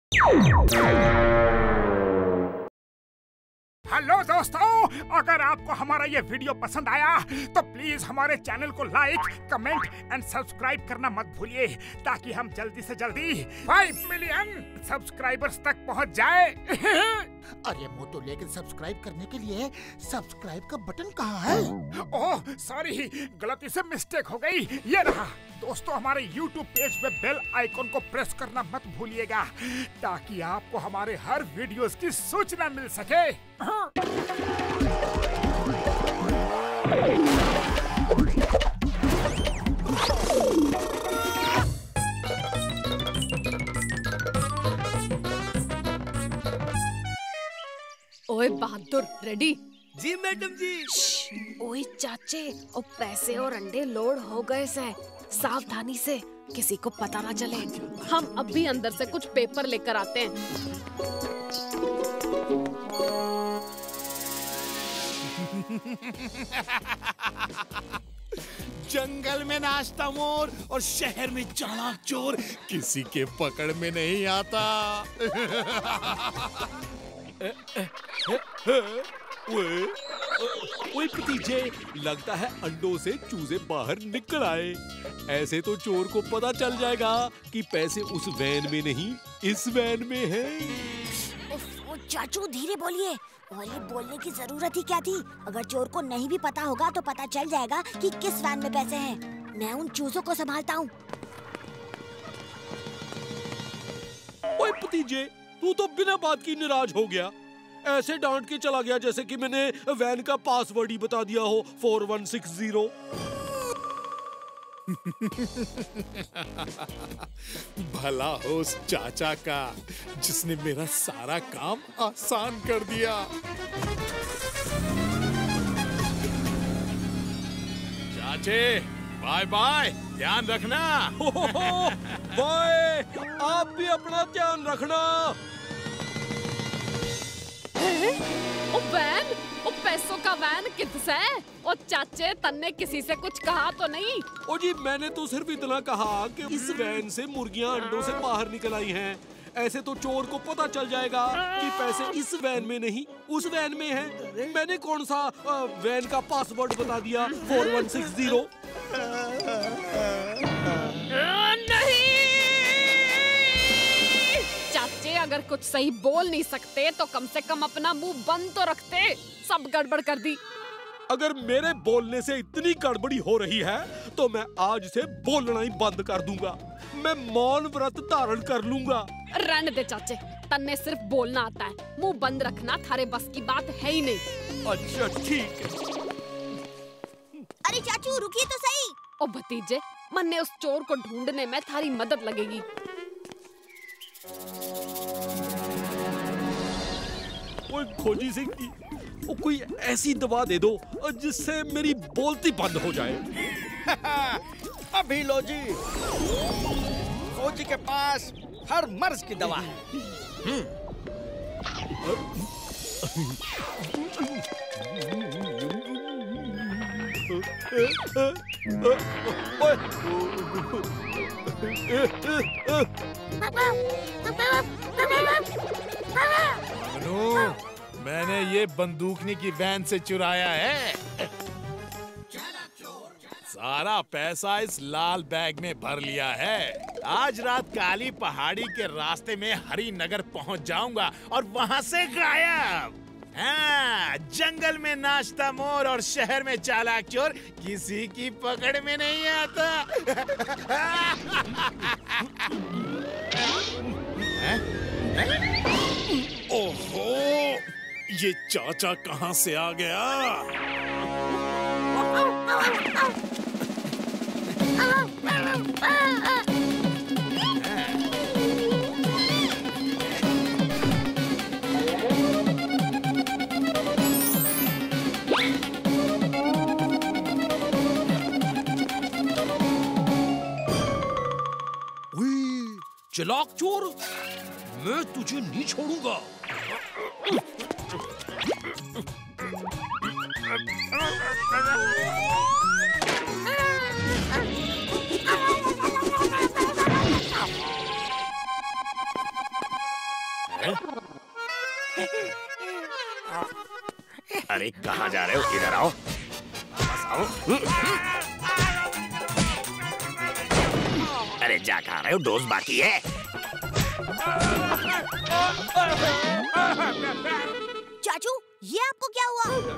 Hello दोस्तों, अगर आपको हमारा ये वीडियो पसंद आया तो प्लीज हमारे चैनल को लाइक, कमेंट एंड सब्सक्राइब करना मत भूलिए, ताकि हम जल्दी से जल्दी 5 मिलियन सब्सक्राइबर्स तक पहुंच जाए। अरे मोटू, लेकिन सब्सक्राइब करने के लिए सब्सक्राइब का बटन कहाँ है? ओह सॉरी, गलती से मिस्टेक हो गई। ये रहा। दोस्तों, हमारे YouTube पेज पे बेल आइकॉन को प्रेस करना मत भूलिएगा, ताकि आपको हमारे हर वीडियोस की सूचना मिल सके। ओए बहादुर, रेडी? जी मैडम जी। ओए चाचे, और पैसे और अंडे लोड हो गए से, सावधानी से, किसी को पता ना चले। हम अभी अंदर से कुछ पेपर लेकर आते हैं। जंगल में नाचता मोर और शहर में चालाक चोर, किसी के पकड़ में नहीं आता। ओए भतीजे, लगता है अंडों से चूजे बाहर निकल आए। ऐसे तो चोर को पता चल जाएगा कि पैसे उस वैन में नहीं, इस वैन में है। ओ चाचू, धीरे बोलिए। और ये बोलने की जरूरत ही क्या थी? अगर चोर को नहीं भी पता होगा तो पता चल जाएगा कि किस वैन में पैसे हैं। मैं उन चूजों को संभालता हूँ। ओए भतीजे, तू तो बिना बात की नाराज हो गया। ऐसे डांट के चला गया जैसे कि मैंने वैन का पासवर्ड ही बता दिया हो, 4160। भला हो उस चाचा का, जिसने मेरा सारा काम आसान कर दिया। चाचे, बाय बाय, ध्यान रखना। बाय, आप भी अपना ध्यान रखना। ओ वैन, ओ पैसों का वैन किधर है? ओ चाचे, तन्ने किसी से कुछ कहा तो नहीं? ओ जी, मैंने तो सिर्फ इतना कहा कि इस वैन से मुर्गियां अंडों से बाहर निकल आई हैं। ऐसे तो चोर को पता चल जाएगा कि पैसे इस वैन में नहीं, उस वैन में हैं। मैंने कौन सा वैन का पासवर्ड बता दिया, 4160? नहीं चाचे, अगर कुछ सही बोल नहीं सकते तो कम से कम अपना मुंह बंद तो रखते। सब गड़बड़ कर दी। अगर मेरे बोलने से इतनी गड़बड़ी हो रही है तो मैं आज से बोलना ही बंद कर दूंगा। मैं मौन व्रत धारण कर लूंगा। रहने दे चाचे, तन्ने सिर्फ बोलना आता है, मुंह बंद रखना थारे बस की बात है ही नहीं। अच्छा ठीक है। अरे चाचू, रुकिए तो सही। ओ भतीजे, मन्ने उस चोर को ढूंढने में थारी मदद लगेगी। ओए खोजी सिंह, कोई ऐसी दवा दे दो जिससे मेरी बोलती बंद हो जाए। अभी लो जी, फौजी के पास हर मर्ज की दवा है। मगनू, मैंने ये बंदूकनी की वैन से चुराया है। सारा पैसा इस लाल बैग में भर लिया है। आज रात काली पहाड़ी के रास्ते में हरिनगर पहुंच जाऊंगा और वहां से गायब। हाँ, जंगल में नाचता मोर और शहर में चालाक चोर, किसी की पकड़ में नहीं आता। ओहो, ये चाचा कहां से आ गया? चालाक चोर, मैं तुझे नहीं छोड़ूंगा। अरे कहाँ जा रहे हो? इधर आओ, बस आओ। अरे जा कहाँ रहे हो? डोज बाकी है। चाचू, ये आपको क्या हुआ?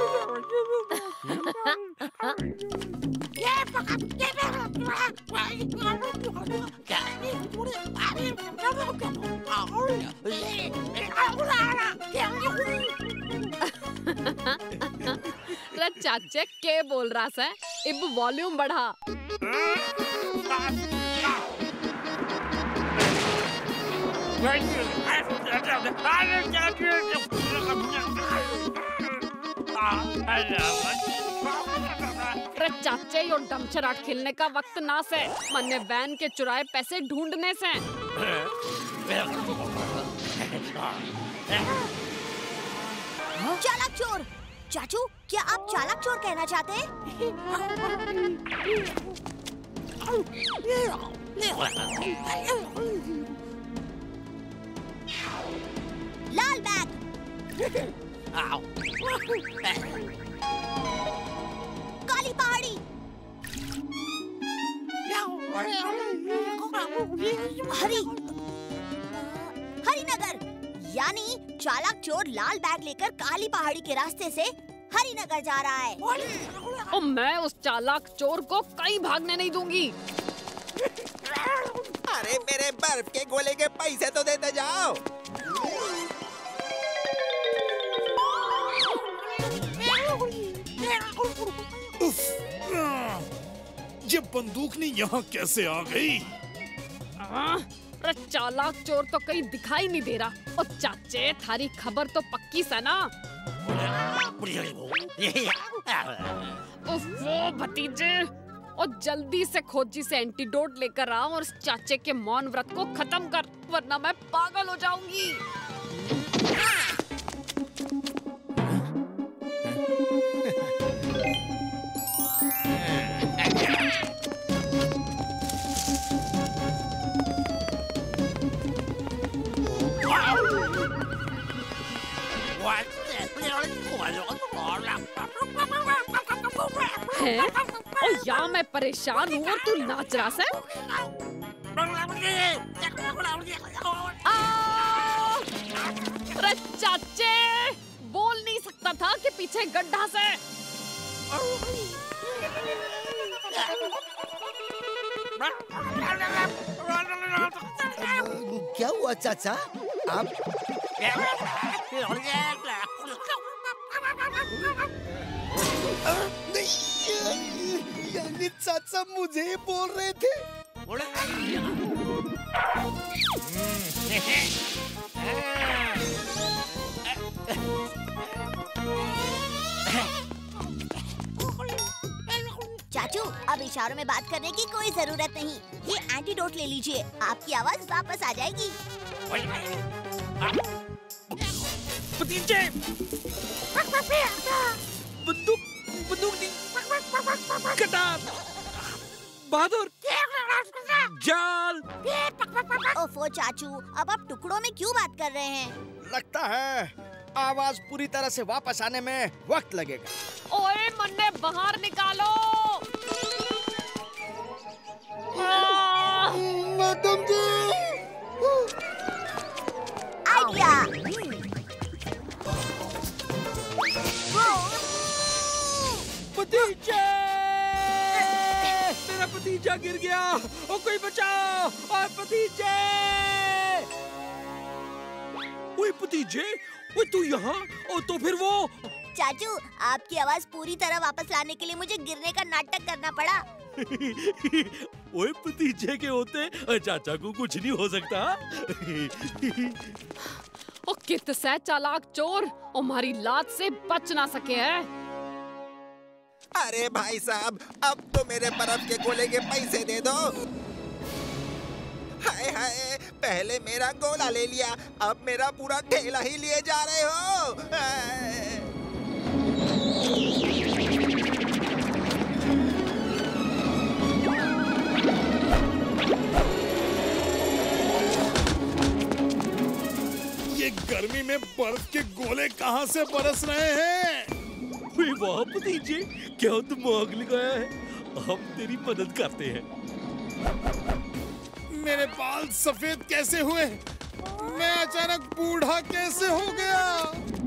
रे चाचे के बोल रहा है? इब वॉल्यूम बढ़ा। रे चाचे, यो डमचराट खेलने का वक्त ना से, मन्ने वैन के चुराए पैसे ढूंढने से। चालाक चोर। चाचू, क्या आप चालाक चोर कहना चाहते हैं? लाल बैग। काली पहाड़ी। हरिनगर। यानी चालाक चोर लाल बैग लेकर काली पहाड़ी के रास्ते से हरिनगर जा रहा है। और मैं उस चालाक चोर को कहीं भागने नहीं दूंगी। अरे मेरे बर्फ के गोले के पैसे तो देते जाओ। ये बंदूकनी यहाँ कैसे आ गई? अरे चालाक चोर तो कहीं दिखाई नहीं दे रहा। और चाचे, थारी खबर तो पक्की सा ना? उफ, वो भतीजे, और जल्दी से खोजी से एंटीडोट लेकर आ और इस चाचे के मौन व्रत को खत्म कर, वरना मैं पागल हो जाऊंगी। है? और या मैं परेशान हूँ और तू नाच रहा है? अरे चाचे, बोल नहीं सकता था कि पीछे गड्ढा से। क्या हुआ चाचा? आप यानी चाचा मुझे बोल रहे थे। चाचू, अब इशारों में बात करने की कोई जरूरत नहीं। ये एंटीडोट ले लीजिए, आपकी आवाज वापस आ जाएगी। भतीजे, बंदूक दी, कटार, बहादुर, जाल। ओफो चाचू, अब आप टुकड़ों में क्यों बात कर रहे हैं? लगता है आवाज पूरी तरह से वापस आने में वक्त लगेगा। ओए मन्ने, बाहर निकालो। Madam ji, idea. भतीजे, मेरा भतीजा गिर गया। ओ कोई बचाओ! ओए भतीजे! ओए भतीजे, ओए तू यहाँ? ओ तो फिर वो? चाचू, आपकी आवाज पूरी तरह वापस लाने के लिए मुझे गिरने का नाटक करना पड़ा। ओए भतीजे के होते चाचा को कुछ नहीं हो सकता। ओ कित से चालाक चोर हमारी लात से बच ना सके है। अरे भाई साहब, अब तो मेरे बर्फ के गोले के पैसे दे दो। हाय हाय, पहले मेरा गोला ले लिया, अब मेरा पूरा ठेला ही लिए जा रहे हो। ये गर्मी में बर्फ के गोले कहाँ से बरस रहे हैं? अरे वाह भतीजे, क्या दिमाग लगाया है। हम तेरी मदद करते हैं। मेरे बाल सफेद कैसे हुए? मैं अचानक बूढ़ा कैसे हो गया?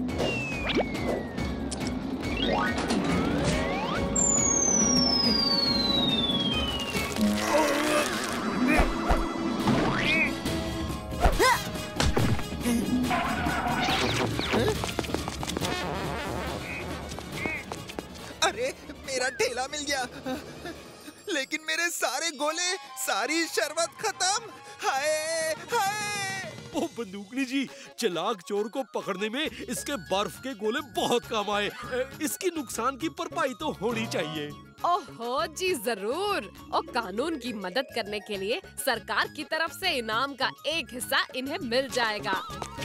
अरे मेरा ठेला मिल गया, लेकिन मेरे सारे गोले, सारी शरबत खत्म। हाय हाय। ओ बंदूकनी जी, चालाक चोर को पकड़ने में इसके बर्फ के गोले बहुत काम आए। इसकी नुकसान की भरपाई तो होनी चाहिए। ओहो जी जरूर। और कानून की मदद करने के लिए सरकार की तरफ से इनाम का एक हिस्सा इन्हें मिल जाएगा।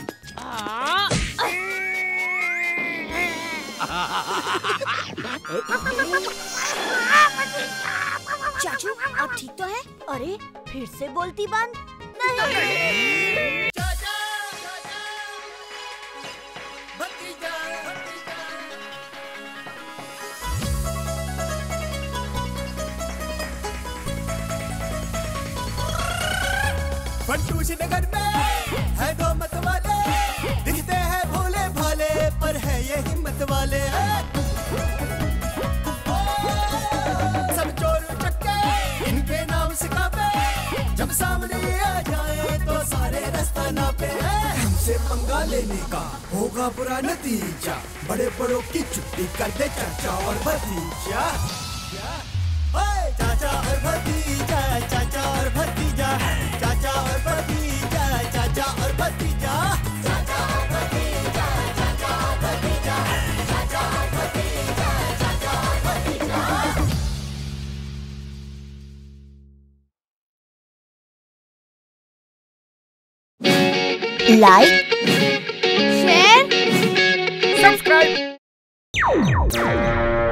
चाचू आप ठीक तो हैं? अरे फिर से बोलती बंद। नहीं। फंटूश नगर में है दो मत वाले, दिखते हैं भोले भाले पर है ये हिम्मत वाले। सब चोर चक्के इनके नाम सिखावे, जब सामने आ जाए तो सारे रास्ता नापे। हमसे पंगा लेने का होगा बुरा नतीजा, बड़े बड़ों की छुट्टी कर दे चाचा और भतीजा। चाचा और भतीजा, चाचा और भतीजा, चाचा और भतीजा, चाचा और भतीजा, चाचा और भतीजा, चाचा और भतीजा, चाचा और भतीजा, चाचा और भतीजा। Like, share, subscribe.